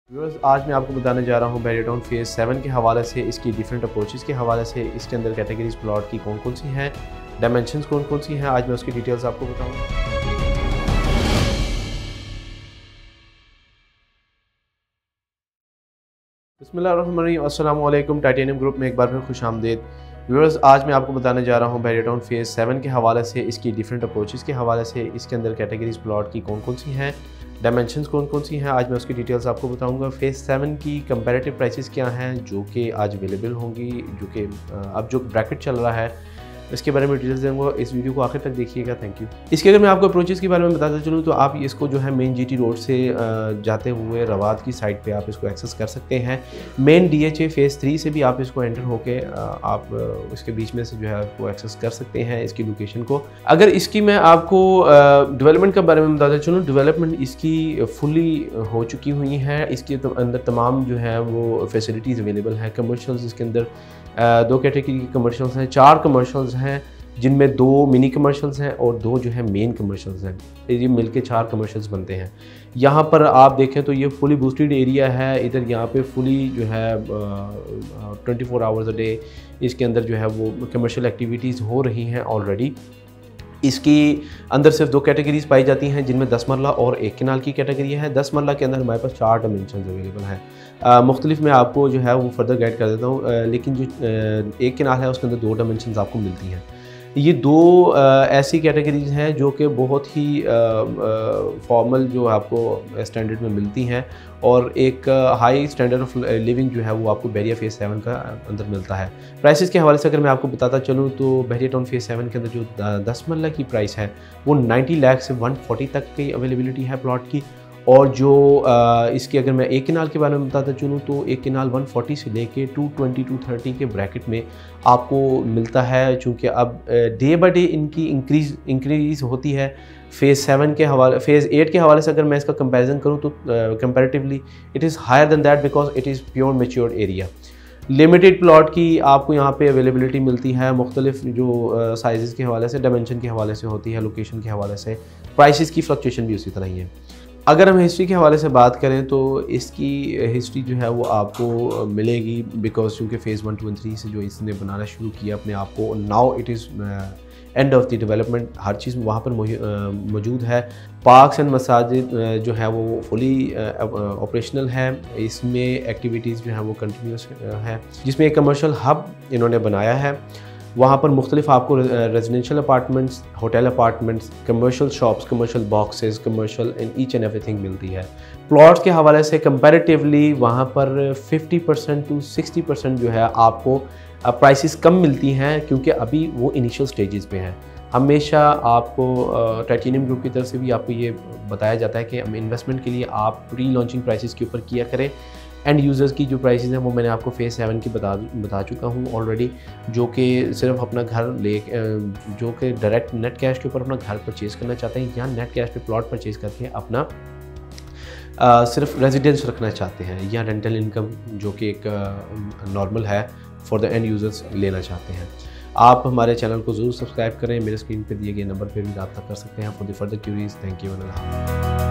Viewers, आज मैं आपको बताने जा रहा हूँ बेरीटाउन फेज़ 7 के हवाले से, इसकी डिफरेंट अप्रोचेस के हवाले से, इसके अंदर कैटेगरीज प्लॉट की कौन कौन सी हैं, डायमेंशंस कौन कौन सी हैं, आज मैं उसकी डिटेल्स आपको बताऊँगा। बिस्मिल्लाहिर्रहमानिर्रहीम, अस्सलाम वालेकुम। टाइटेनियम ग्रुप में एक बार फिर खुश आमदीद। व्यूअर्स, आज मैं आपको बताने जा रहा हूँ बेरीटाउन फेज़ 7 के हवाले से, इसकी डिफरेंट अप्रोचेस के हवाले से, इसके अंदर कैटेगरीज प्लॉट की कौन कौन सी हैं, डायमेंशंस कौन कौन सी हैं, आज मैं उसकी डिटेल्स आपको बताऊंगा। फेज़ 7 की कंपैरेटिव प्राइसेस क्या हैं जो कि आज अवेलेबल होंगी, जो कि अब जो ब्रैकेट चल रहा है इसके बारे में डिटेल्स दूंगा। इस वीडियो को आखिर तक देखिएगा, थैंक यू। इसके अगर मैं आपको अप्रोचेस के बारे में बताता चलूँ तो आप इसको जो है मेन जीटी रोड से जाते हुए रवाद की साइड पे आप इसको एक्सेस कर सकते हैं। मेन डीएचए फेज़ 3 से भी आप इसको एंटर होके आप इसके बीच में से जो है आपको एक्सेस कर सकते हैं इसकी लोकेशन को। अगर इसकी मैं आपको डेवलपमेंट के बारे में बताता चलूँ, डेवलपमेंट इसकी फुली हो चुकी हुई है। इसके अंदर तमाम जो है वो फैसिलिटीज़ अवेलेबल हैं। कमर्शियल्स इसके अंदर दो कैटेगरी के कमर्शियल्स हैं, 4 कमर्शियल्स हैं जिनमें 2 मिनी कमर्शियल्स हैं और 2 जो है मेन कमर्शियल्स हैं। ये मिलके 4 कमर्शियल्स बनते हैं। यहाँ पर आप देखें तो ये फुली बूस्टेड एरिया है। इधर यहाँ पे फुली जो है 24 आवर्स अ डे इसके अंदर जो है वो कमर्शियल एक्टिविटीज़ हो रही हैं ऑलरेडी। इसकी अंदर सिर्फ 2 कैटेगरीज पाई जाती हैं जिनमें 10 मरला और 1 कनाल की कैटेगरी है। 10 मरला के अंदर हमारे पास 4 डायमेंशन अवेलेबल हैं। मुख्तलिफ मैं आपको जो है वो फर्दर गाइड कर देता हूँ, लेकिन जो 1 कनाल है उसके अंदर 2 डायमेंशन आपको मिलती हैं। ये 2 ऐसी कैटेगरीज हैं जो कि बहुत ही फॉर्मल जो आपको स्टैंडर्ड में मिलती हैं और एक हाई स्टैंडर्ड ऑफ लिविंग जो है वो आपको बैरिया फेज़ 7 का अंदर मिलता है। प्राइसेस के हवाले से अगर मैं आपको बताता चलूँ तो बेरीटाउन फेज़ 7 के अंदर जो 10 मरला की प्राइस है वो 90 लाख से 140 तक की अवेलेबिलिटी है प्लॉट की। और जो इसकी अगर मैं 1 कनाल के बारे में बताता चलूँ तो 1 कनाल 140 से लेके 220 230 के ब्रैकेट में आपको मिलता है। चूँकि अब डे बाय डे इनकी इंक्रीज़ होती है। फेज़ 7 के हवाले फेज़ 8 के हवाले से अगर मैं इसका कंपैरिजन करूँ तो comparatively it is higher than that because it is pure matured area. Limited plot की आपको यहाँ पे अवेलेबिलिटी मिलती है। मुख्तलिफ जो साइज़ के हवाले से, डायमेंशन के हवाले से होती है, लोकेशन के हवाले से, प्राइसेस की फ्लक्चुएशन भी उसी तरह ही है। अगर हम हिस्ट्री के हवाले से बात करें तो इसकी हिस्ट्री जो है वो आपको मिलेगी बिकॉज चूँकि फेज़ 1 2 और 3 से जो इसने बनाना शुरू किया अपने आप को, now it is end of the development, हर चीज़ वहाँ पर मौजूद है। पार्क्स एंड मसाजिद जो है वो फुली ऑपरेशनल है। इसमें एक्टिविटीज़ जो है वो कंटिन्यूस है, जिसमें एक कमर्शियल हब इन्होंने बनाया है। वहाँ पर मुख्तलिफ आपको residential apartments, hotel apartments, commercial shops, commercial boxes, commercial in each and everything मिलती है। प्लॉट्स के हवाले से कंपैरेटिवली वहाँ पर 50% to 60% जो है आपको प्राइसेस कम मिलती हैं क्योंकि अभी वो इनिशियल स्टेजेस पे हैं। हमेशा आपको टाइटेनियम ग्रुप की तरफ से भी आपको ये बताया जाता है कि इन्वेस्टमेंट के लिए आप प्री लॉन्चिंग प्राइसेस के ऊपर किया करें। एंड यूज़र्स की जो प्राइसेस हैं वो मैंने आपको फेज़ 7 की बता चुका हूँ ऑलरेडी, जो कि सिर्फ अपना घर जो कि डायरेक्ट नेट कैश के ऊपर अपना घर परचेज़ करना चाहते हैं या नेट कैश पे प्लॉट परचेज़ करके अपना सिर्फ रेजिडेंस रखना चाहते हैं या रेंटल इनकम जो कि एक नॉर्मल है फॉर द एंड यूज़र्स लेना चाहते हैं। आप हमारे चैनल को ज़रूर सब्सक्राइब करें। मेरे स्क्रीन पे दिए गए नंबर पर भी रब्ता कर सकते हैं for the further queries. Thank you.